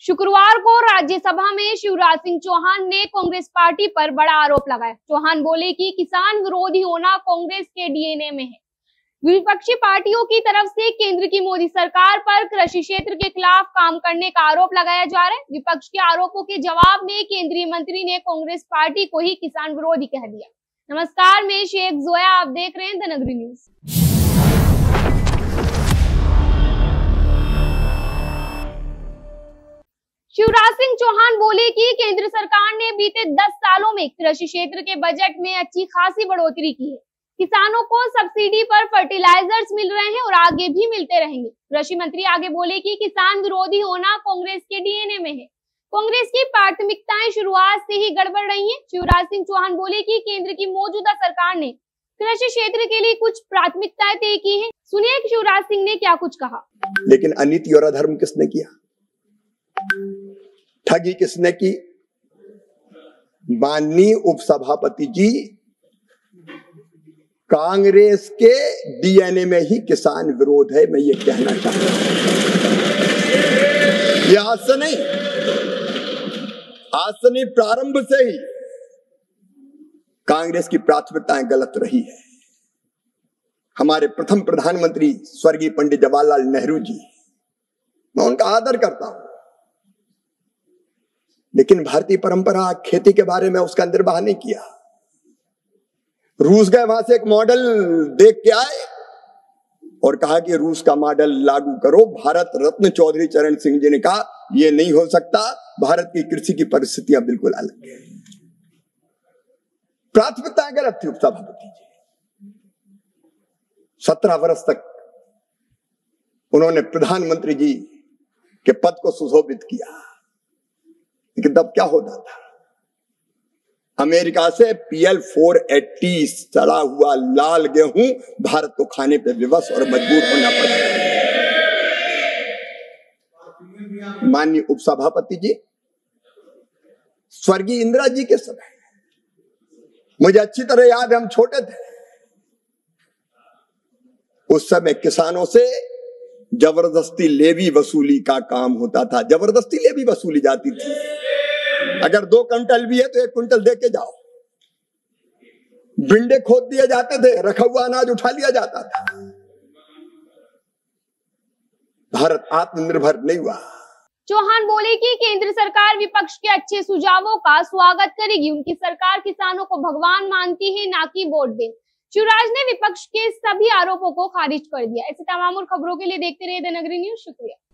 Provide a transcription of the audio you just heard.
शुक्रवार को राज्यसभा में शिवराज सिंह चौहान ने कांग्रेस पार्टी पर बड़ा आरोप लगाया। चौहान बोले कि किसान विरोधी होना कांग्रेस के डीएनए में है। विपक्षी पार्टियों की तरफ से केंद्र की मोदी सरकार पर कृषि क्षेत्र के खिलाफ काम करने का आरोप लगाया जा रहा है। विपक्ष के आरोपों के जवाब में केंद्रीय मंत्री ने कांग्रेस पार्टी को ही किसान विरोधी कह दिया। नमस्कार, मैं शेख जोया, आप देख रहे हैं द नगरी न्यूज। शिवराज सिंह चौहान बोले कि केंद्र सरकार ने बीते 10 सालों में कृषि क्षेत्र के बजट में अच्छी खासी बढ़ोतरी की है। किसानों को सब्सिडी पर फर्टिलाइजर्स मिल रहे हैं और आगे भी मिलते रहेंगे। कृषि मंत्री आगे बोले कि किसान विरोधी होना कांग्रेस के डीएनए में है। कांग्रेस की प्राथमिकताएं शुरुआत से ही गड़बड़ रही हैं। शिवराज सिंह चौहान बोले कि केंद्र की मौजूदा सरकार ने कृषि क्षेत्र के लिए कुछ प्राथमिकताएं तय की है। सुनिए कि शिवराज सिंह ने क्या कुछ कहा। लेकिन अनीति और अधर्म किसने किया? ठगी किसने की? माननीय उपसभापति जी, कांग्रेस के डीएनए में ही किसान विरोध है। मैं ये कहना चाहता हूं, ये आज से नहीं प्रारंभ से ही कांग्रेस की प्राथमिकताएं गलत रही है। हमारे प्रथम प्रधानमंत्री स्वर्गीय पंडित जवाहरलाल नेहरू जी, मैं उनका आदर करता हूं, लेकिन भारतीय परंपरा खेती के बारे में उसका निर्वाह नहीं किया। रूस गए, वहां से एक मॉडल देख के आए और कहा कि रूस का मॉडल लागू करो। भारत रत्न चौधरी चरण सिंह जी ने कहा यह नहीं हो सकता, भारत की कृषि की परिस्थितियां बिल्कुल अलग है। प्राथमिकताएं गलत थी उपसभापति जी। 17 वर्ष तक उन्होंने प्रधानमंत्री जी के पद को सुशोभित किया, लेकिन तब क्या होता था? अमेरिका से PL 480 सड़ा हुआ लाल गेहूं भारत को खाने पे विवश और मजबूर होना पड़ा। माननीय उपसभापति जी, स्वर्गीय इंदिरा जी के समय, मुझे अच्छी तरह याद है, हम छोटे थे, उस समय किसानों से जबरदस्ती लेवी वसूली का काम होता था। जबरदस्ती लेवी वसूली जाती थी। अगर 2 क्विंटल भी है तो 1 क्विंटल दे के जाओ। बिंडे खोद दिए जाते थे, रखा हुआ अनाज उठा लिया जाता था। भारत आत्मनिर्भर नहीं हुआ। चौहान बोले कि केंद्र सरकार विपक्ष के अच्छे सुझावों का स्वागत करेगी। उनकी सरकार किसानों को भगवान मानती है, ना कि वोट बैंक। शिवराज ने विपक्ष के सभी आरोपों को खारिज कर दिया। ऐसे तमाम और खबरों के लिए देखते रहिए द नगरी न्यूज। शुक्रिया।